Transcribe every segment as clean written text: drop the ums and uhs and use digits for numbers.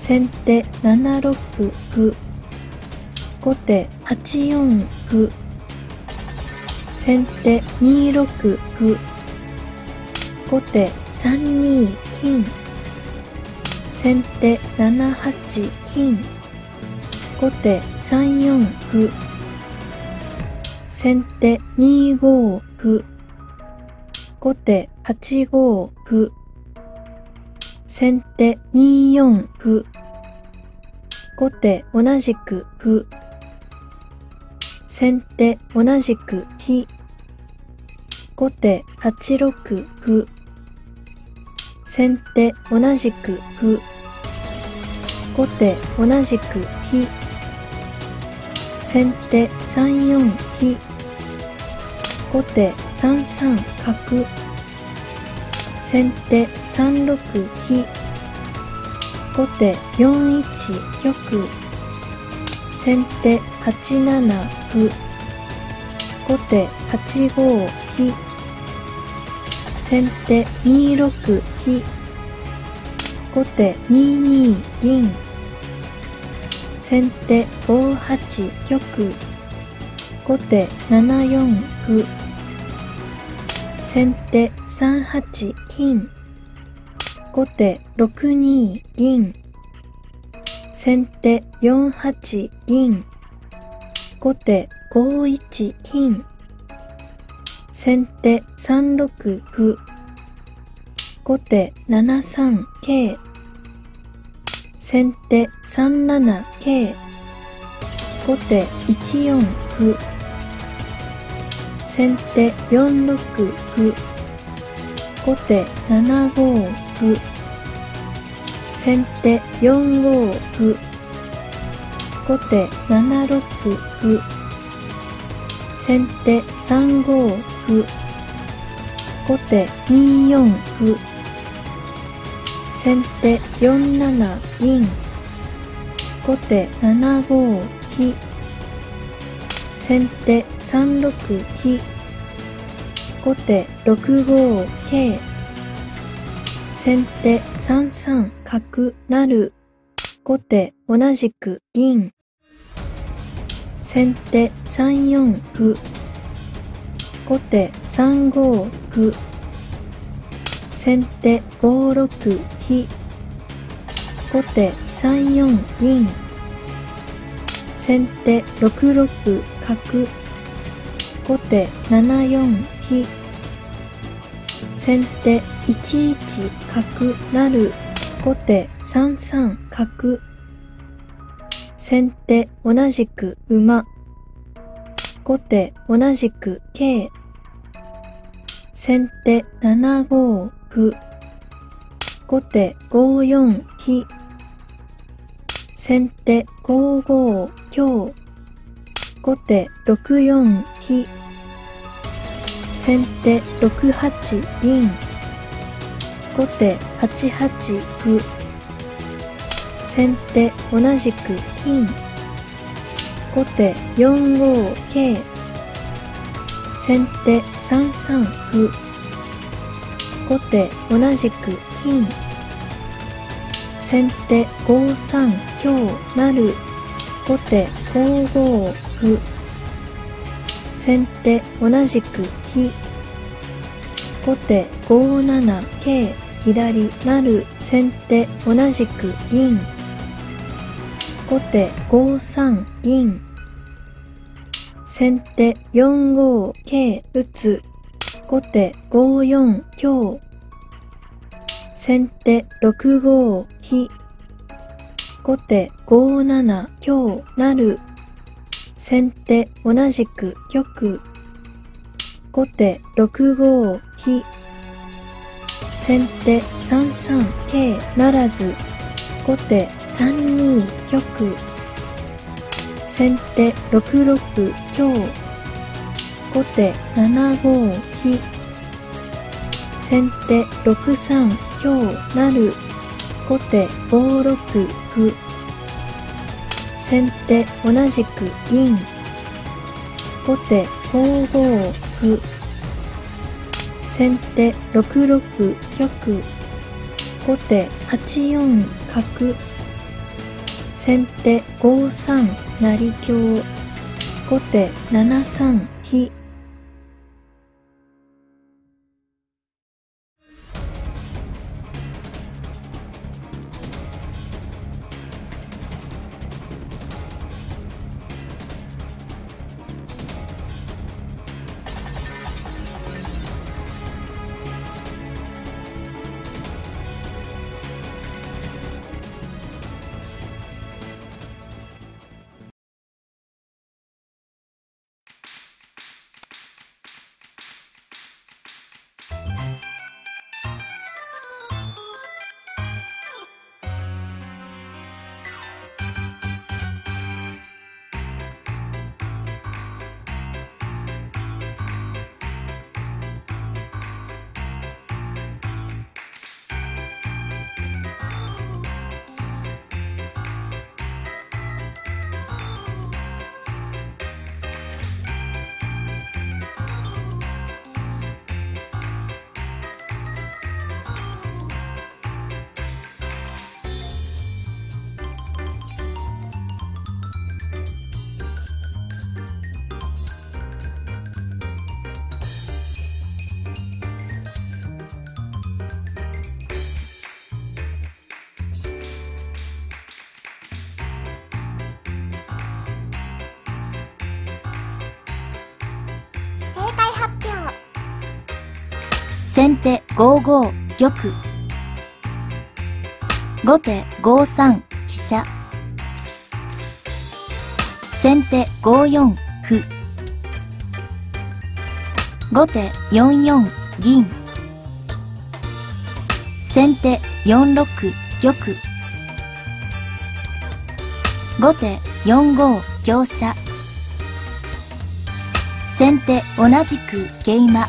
先手7六歩、後手8四歩、先手2六歩、後手3二金、先手7八金、後手3四歩、先手2五歩、後手8五歩、先手2四歩、後手同じく歩、先手同じく飛、後手8六歩、先手同じく歩、後手同じく飛、先手3四飛、後手3三角、先手3六飛、後手4一玉、先手8七歩、後手8五飛、先手2六飛、後手2二銀、先手5八玉、後手7四歩、先手3八金、後手6二銀、先手4八銀、後手5一金、先手3六歩、後手7三桂、先手3七桂、後手1四歩、先手4六歩、後手7五歩、先手4五歩、後手7六歩、先手3五歩、後手2四歩、先手4七銀、後手7五飛、先手3六飛、後手6五桂、先手3三角成、後手同じく銀、先手3四歩、後手3五歩、先手5六飛、後手3四銀、先手6六角、後手7四飛、先手1一角成、後手3三角、先手同じく馬、後手同じく桂、先手7五歩、後手5四飛、先手5五香、後手6四飛、先手6八銀、後手8八歩、先手同じく金、後手4五桂、先手3三歩、後手同じく金、先手5三香成、後手5五歩、先手同じく飛、後手5七桂左成、先手同じく銀、後手5三銀、先手4五桂打つ、後手5四香、先手6五飛、後手5七香成、先手同じく玉、後手6五飛、先手3三桂ならず、後手3二玉、先手6六香、後手7五飛、先手6三香成、後手5六歩、先手同じく銀、後手5五歩、先手6六玉、後手8四角、 先手5三成香。後手7三飛。 先手5五玉。後手5三飛車。先手5四歩。後手4四銀。先手4六玉。後手4五香車。先手同じく桂馬。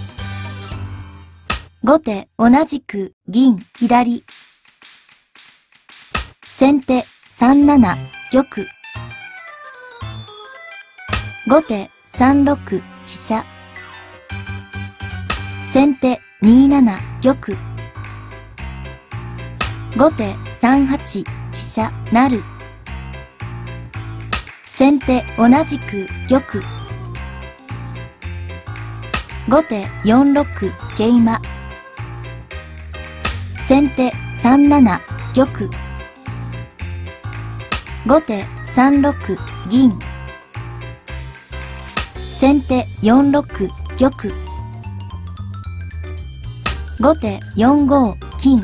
後手同じく銀左。先手3七玉。後手3六飛車。先手2七玉。後手3八飛車成。先手同じく玉。後手4六桂馬。先手3七玉。後手3六銀。先手4六玉。後手4五金。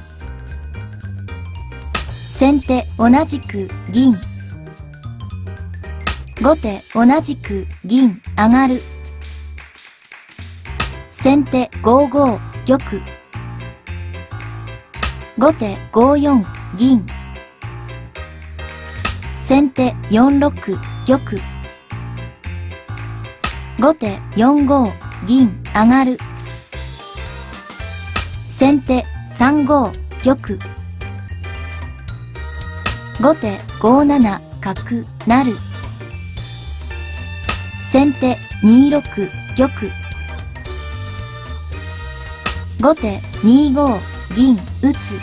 先手同じく銀。後手同じく銀上がる。先手5五玉。後手5四銀。先手4六玉。後手4五銀上がる。先手3五玉。後手5七角成。先手2六玉。後手2五銀打つ。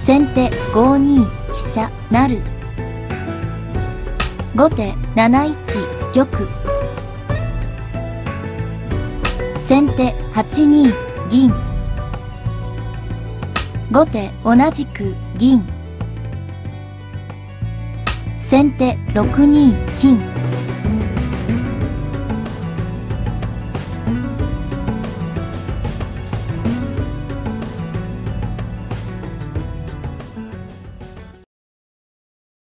先手5二飛車成。後手7一玉。先手8二銀。後手同じく銀。先手6二金。